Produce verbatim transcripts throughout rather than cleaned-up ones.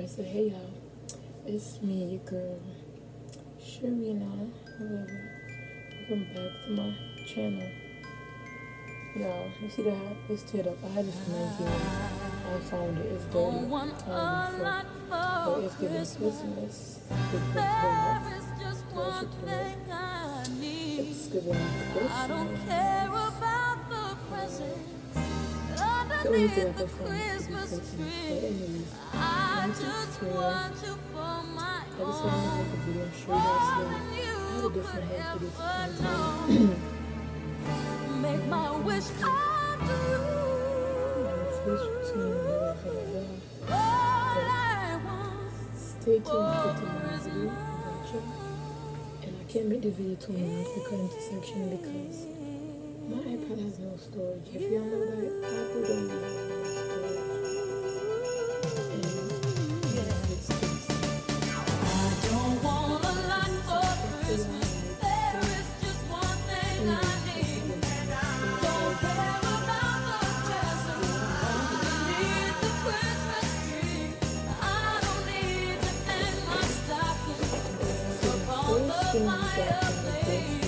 So hey y'all, it's me, your girl, Sharina. Welcome back to my channel. Y'all, you see that? It's teared up. I had this from nineteen. I found it. It's dirty. Um, so, but it's giving Christmas. Good Christmas. Watch it to it. It's giving Christmas. I don't care about the presents. So we get up from Christmas tree. Anyways, I just want you for my own. I just want to make a video and show you guys that I had a different hair video to make my wish come true. First routine, stay tuned for tomorrow's video. And I can't make the video too long for current section because my iPad has no storage. If y'all know that, Apple don't even have no storage. And yeah, it's just, I don't want a lot for Christmas. There is just one thing I need. Don't care about the presents. I need the Christmas tree. I don't need to hang my stocking. So on the fireplace.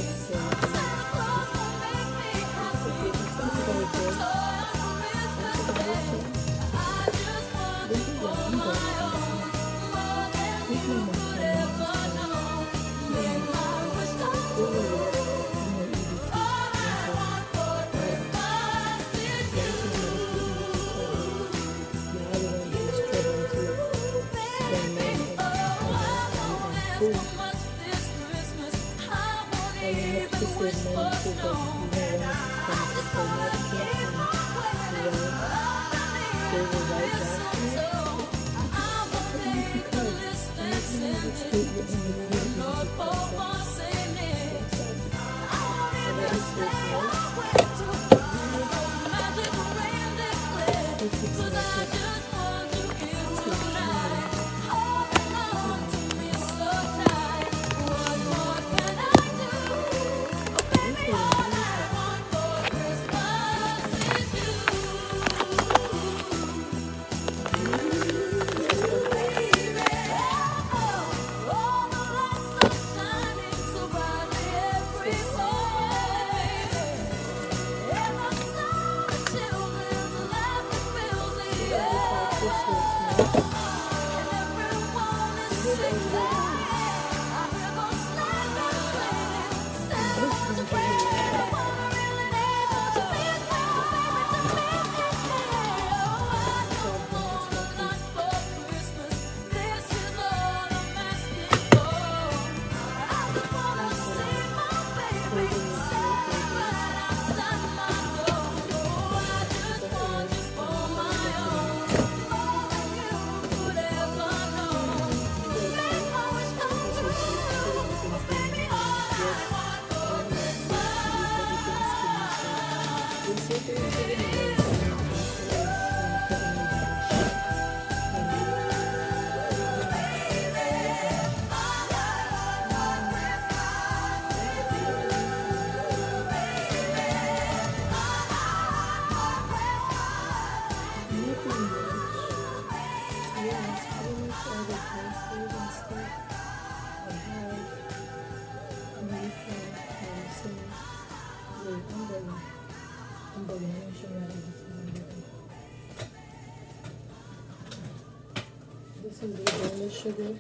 This is the donut sugar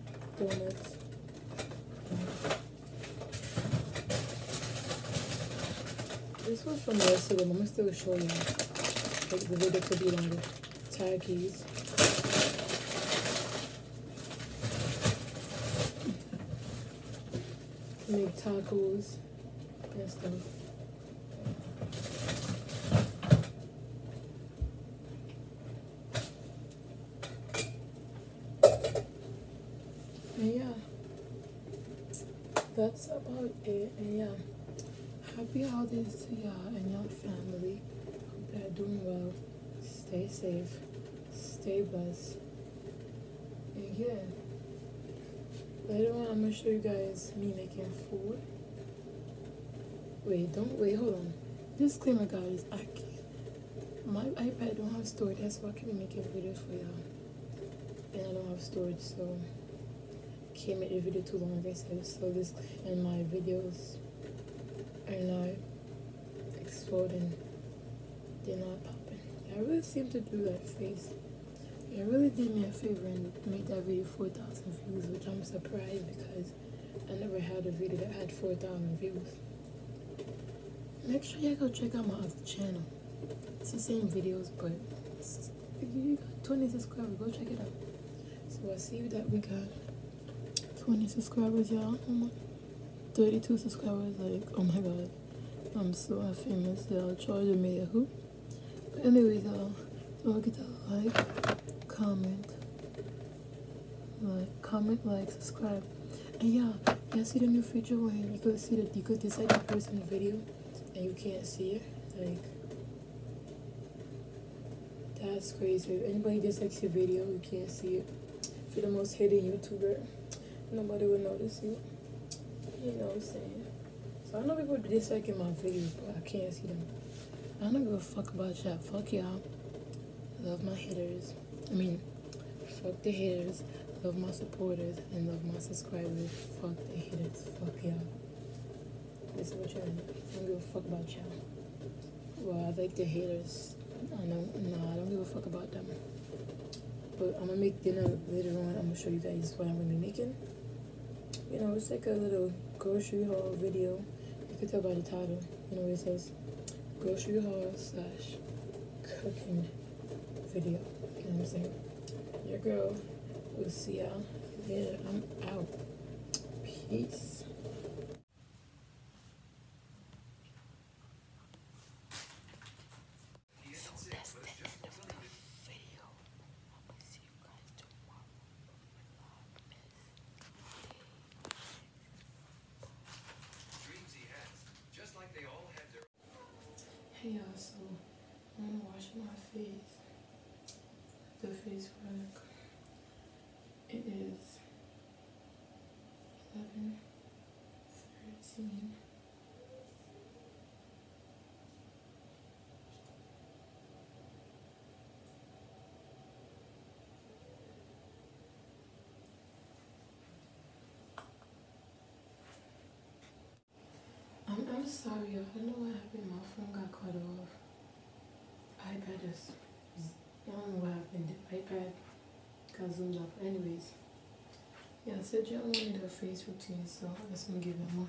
donuts. This was from yesterday. I'm gonna still show you. Like the video could be longer. Turkeys. Make tacos and stuff. And yeah, that's about it. And yeah, happy holidays to y'all and your family. Hope they're doing well. Stay safe. Stay blessed. And yeah, later on I'm gonna show you guys me making food. Wait, don't wait, hold on. Disclaimer guys, I can't. My iPad don't have storage, that's why I can't make a video for y'all. and I don't have storage, so I can't make the video too long, like I said. So this and my videos are not exploding. They're not popping. I really seem to do that face. It really did me a favor and made that video four thousand views, which I'm surprised because I never had a video that had four thousand views. Make sure you go check out my other channel. It's the same videos, but it's, you got twenty subscribers. Go check it out. So I see that we got twenty subscribers, y'all. Oh my, thirty-two subscribers. Like, oh my god, I'm so famous, y'all. Charger me a hoop. But anyways, y'all, don't forget to like, comment, like, comment, like, subscribe, and yeah, y'all see the new feature where you could see that you could decide the person's video and you can't see it. Like, that's crazy. If anybody dislikes your video, you can't see it. If you're the most hated YouTuber, nobody will notice you. You know what I'm saying? So I know people disliking my videos, but I can't see them. I don't give a fuck about y'all. Fuck y'all. Love my haters. I mean, fuck the haters. Love my supporters and love my subscribers. Fuck the haters. Fuck y'all. This is what y'all do. I don't give a fuck about y'all. Well, I like the haters. I know. No, I don't give a fuck about them. But I'm gonna make dinner later on. I'm gonna show you guys what I'm gonna be making. You know, it's like a little grocery haul video. You can tell by the title. You know what it says? Grocery haul slash cooking video. You know what I'm saying? Your girl. We'll see y'all later. I'm out. Peace. So that's the end of the video. I'm gonna see you guys tomorrow. Dreams he has, just like they all had their. Hey y'all, so I'm gonna wash my face. The face work. It is eleven thirteen. I'm, I'm sorry, I don't know what happened. My phone got cut off. iPad is, I don't know what happened. The iPad got zoomed up. Anyways, yeah, I said y'all wanted a face routine, so I guess I'm gonna give it more.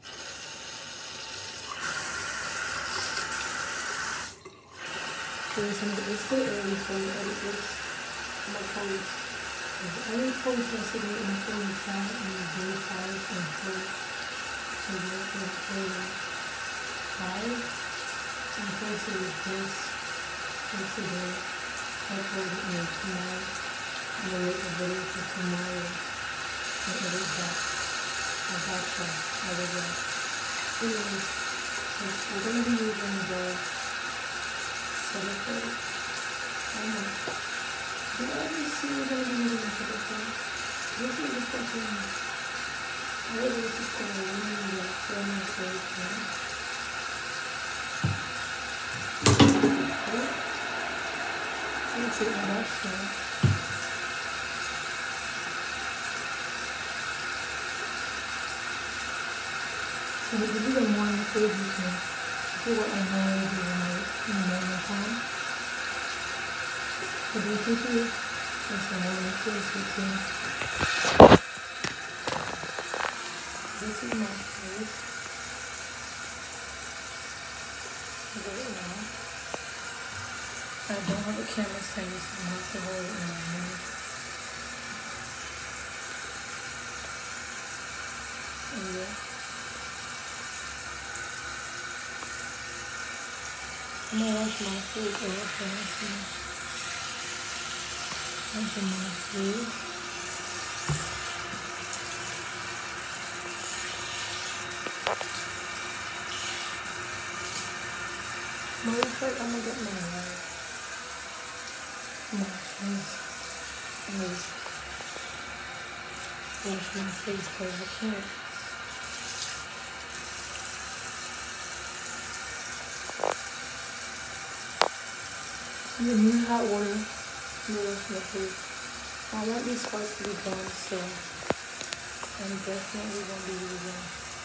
So it's still early, so I edit this on my phone. I didn't post yesterday in the phone chat and the day five and four. So therefore, for five, I'm posted with this for today. Upload it in tomorrow. I'm gonna wait a video for tomorrow and edit that. I got you. I did that. Anyways, so we're gonna be using the Cetaphil. I don't know. Did I ever see we're gonna be using the Cetaphil? This is the fucking. I really was just gonna leave that for my face now. Let's see what that's for. So this is a morning food routine. This is what I normally do in the morning time. So basically, it's a morning food routine. This is my face. Right now. I don't have a camera stand, so I'm have to hold it in my hand. And yeah. I'm gonna wash my face off and I see. Wash my face. Matter of fact, I'm gonna get my hair. My face. I'm gonna wash my face because I can't. You use hot water to wash my face. I want these parts to be done, so I'm definitely going to be using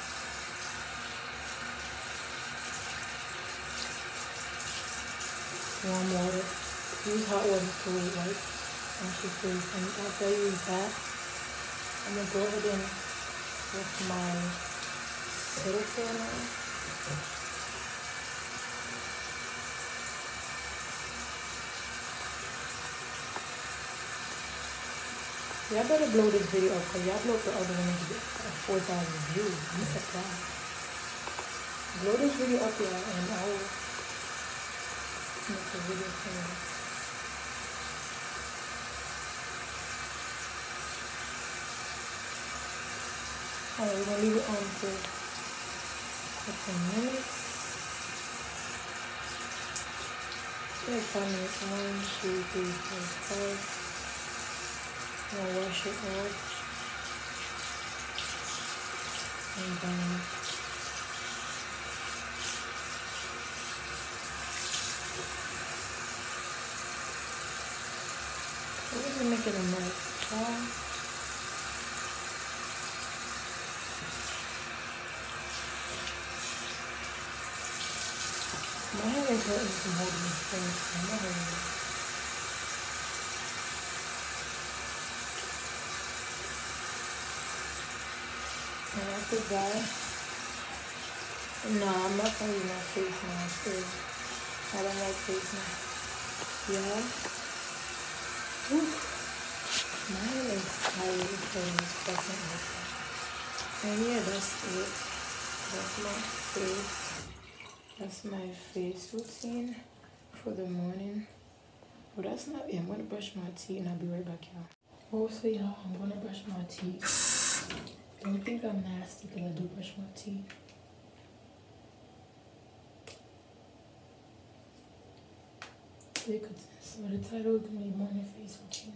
warm water. Use hot water to like wash your face. And after I use that, I'm going to go ahead and with my Cetaphil now. Y'all better blow this video up because y'all blow up the other one to get four thousand views. I'm surprised. Blow this video up, y'all, and I will make a video for you. Alright, we're gonna leave it on for a couple minutes. Like five minutes. One, two, three, four, five. I'll wash it off. And then we're gonna make it a nice ball. My hair is hurting from holding this face. I'm not hurting it. And after that, no, I'm not gonna use my face mask because I don't like face mask. Yeah. Ooh. My hair is tired from this fucking makeup. And yeah, that's it. That's my face. That's my face routine for the morning. Well, that's not it. I'm gonna brush my teeth and I'll be right back, y'all. Also, y'all, I'm gonna brush my teeth. Don't think I'm nasty because I do brush my teeth. So the title is gonna be morning face routine.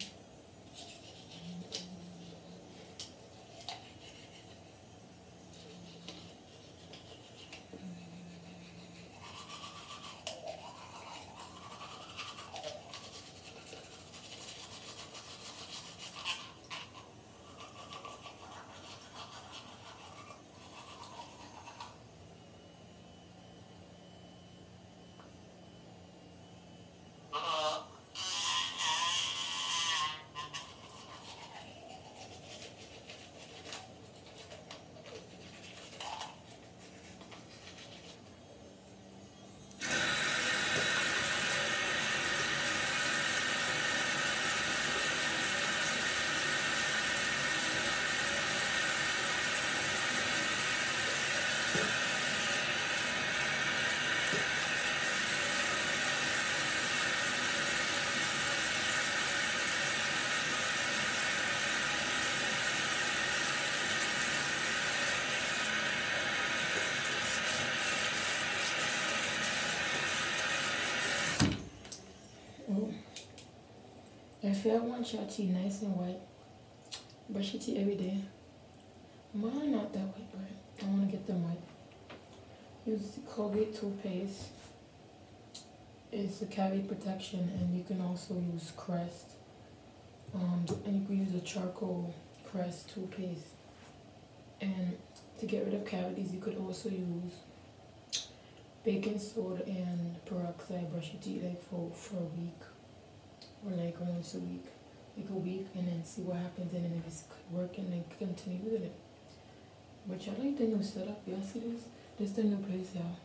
If you want your teeth nice and white, brush your teeth every day. Mine are not that white, but I want to get them white. Use Colgate toothpaste. It's a cavity protection, and you can also use Crest. Um, and you can use a charcoal Crest toothpaste. And to get rid of cavities, you could also use baking soda and peroxide. Brush your teeth like for for a week. Or like once a week, like a week, and then see what happens, and then if it's working, then continue with it. But y'all like the new setup. Y'all see this? This the new place, y'all.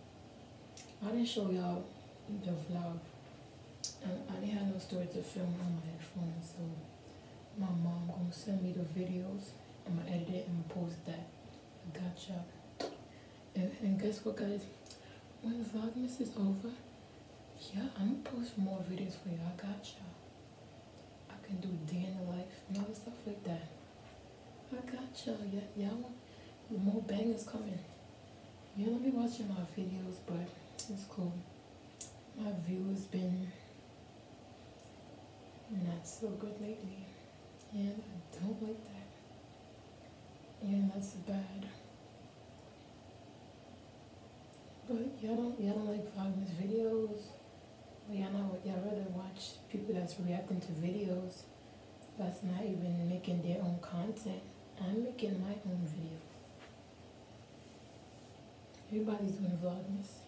I didn't show y'all the vlog. And I didn't have no storage to film on my phone, so my mom gonna send me the videos. I'm gonna edit it and post that. I got y'all. And, and guess what, guys? When Vlogmas is over, yeah, I'm gonna post more videos for y'all. I got y'all. I can do day in the life and all stuff like that. I got y'all. Yeah, y'all want more bangers coming. Yeah, let me watching my videos, but it's cool. My view has been not so good lately, and I don't like that. And that's bad. But y'all don't y'all don't like Vlogmas videos. Well, y'all know what y'all rather watch people that's reacting to videos that's not even making their own content. I'm making my own video. Everybody's doing Vlogmas.